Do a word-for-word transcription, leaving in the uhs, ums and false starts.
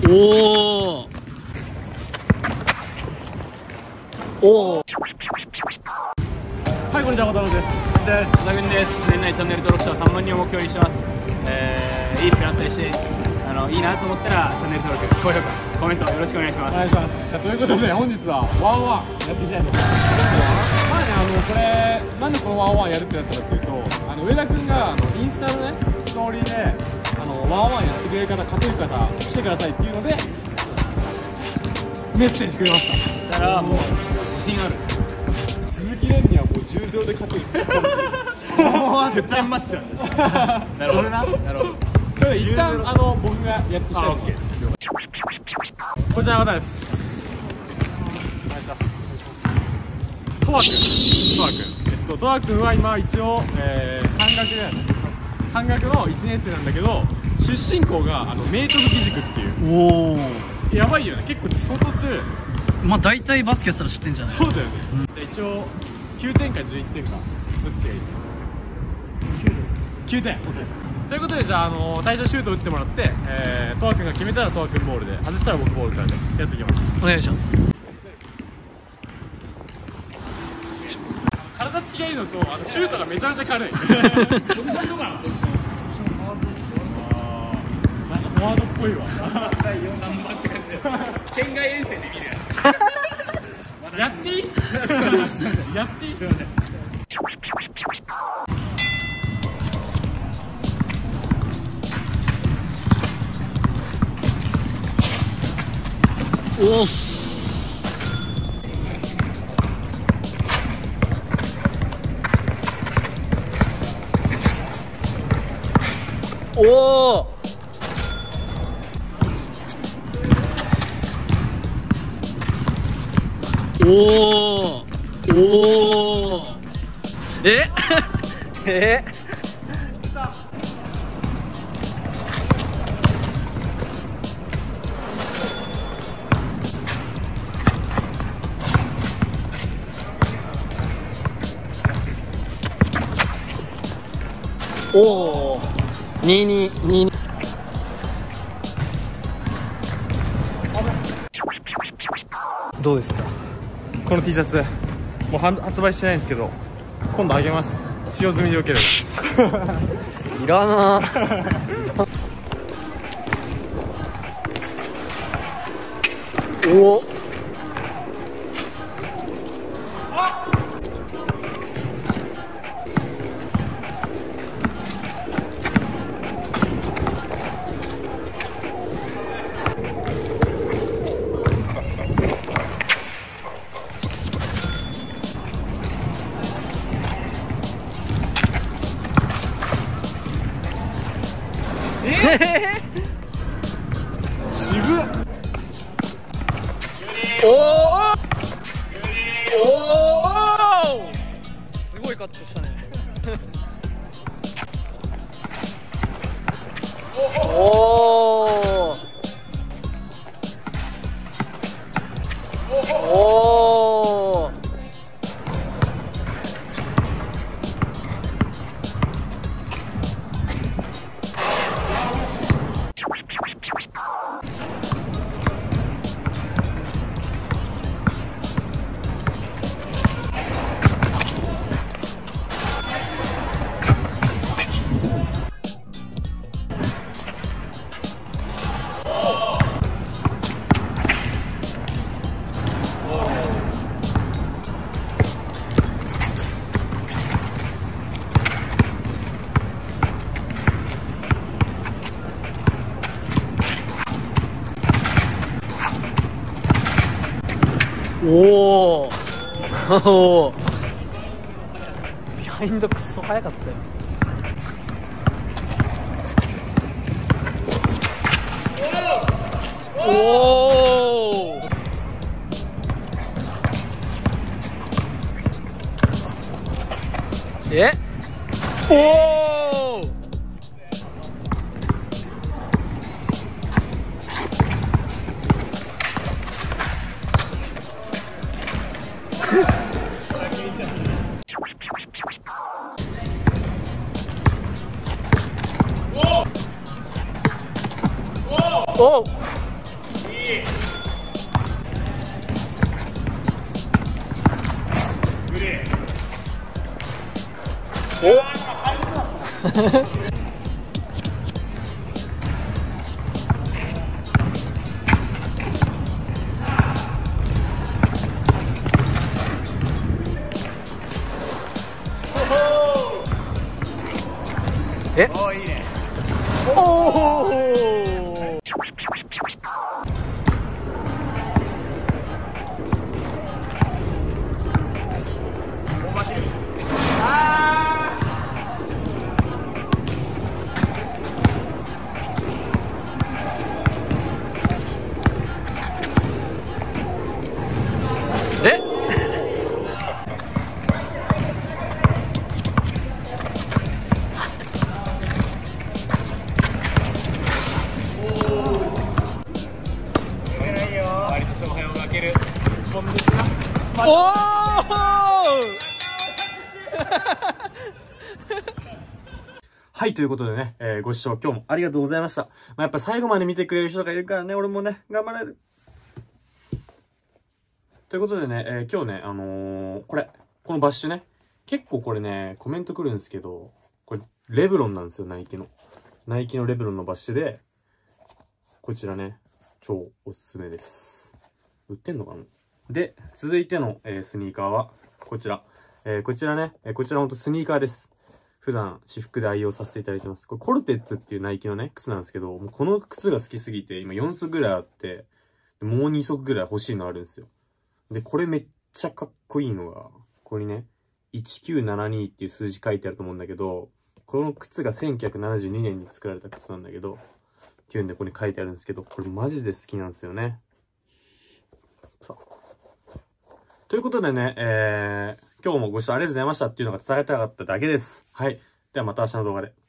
おおおお。 はい、こんにちは、小太郎です。 津田君です。年内チャンネル登録者はさんまんにんを目標にしてます。えー、いい服になったりして、あのいいなと思ったらチャンネル登録、高評価、コメントよろしくお願いします。 お願いします。ということで本日はワンワンやっていきたいと思います。まあね、あのこれなんでこのワンワンやるってなったかっていうと、あの上田君があのインスタのねストーリーであのワンワンやってくれる方、勝てる方来てくださいっていうのでメッセージくれました。 だからもう自信ある。 鈴木蓮にはもうじゅうゼロで勝てるかもしれない。 絶対待っちゃうんでしょ。なるほどな。なるほど。 ということで一旦あの僕がやっていきたいと思います。こちらの方です。お願いします。とわくん、とわくん、えっととわくんは今一応、えー、漢学だよね。漢学のいちねん生なんだけど、出身校があの明徳義塾っていう。 おお。 やばいよね。結構相当強い。 まあ大体バスケやったら知ってんじゃない。 そうだよね。うん、で一応きゅうてんかじゅういってんかどっちがいいですか。きゅうてん OK です。ということで、じゃあ、あのー、最初シュート打ってもらって、えー、とわくんが決めたらとわくんボールで、外したら僕ボールからでやっていきます。 お願いします。 体つきがいいのと、あのシュートがめちゃめちゃ軽い。ポジションとかのポジション。ポジションフォワード。なんかフォワードっぽいわ。さんばんって感じで。県外遠征で見るやつ。やっていい？やっていい？すいません。 おっす。おお。おお。おお。え？え？おお。ににに。どうですか？ この T シャツもう発売してないんですけど、今度あげます。使用済みでよければ。 いらなおお。 渋っ。 おおおお。すごいカットしたね。おおおお。おお。おお。ビハインドクソ早かったよ。おお。え？おお。おう。 えおーいいね。 おおオーバーキル。あえー割と勝敗を分ける本ですが、 おおはい、ということでね、えー、ご視聴今日もありがとうございました。まあ、やっぱ最後まで見てくれる人がいるからね、俺もね、頑張れる。ということでね、えー、今日ね、あのー、これ、このバッシュね、結構これね、コメント来るんですけど、これ、レブロンなんですよ、ナイキの。ナイキのレブロンのバッシュで、こちらね、超おすすめです。売ってんのかな。で、続いての、えー、スニーカーは、こちら。えー、こちらね、えー、こちらほんとスニーカーです。普段、私服で愛用させていただいてます。これ、コルテッツっていうナイキのね、靴なんですけど、もうこの靴が好きすぎて、今よん足ぐらいあって、もうに足ぐらい欲しいのあるんですよ。で、これめっちゃかっこいいのが、ここにね、いちきゅうななにっていう数字書いてあると思うんだけど、この靴がせんきゅうひゃくななじゅうにねんに作られた靴なんだけど、っていうんでここに書いてあるんですけど、これマジで好きなんですよね。さあ。ということでね、えー、今日もご視聴ありがとうございましたっていうのが伝えたかっただけです。はい。ではまた明日の動画で。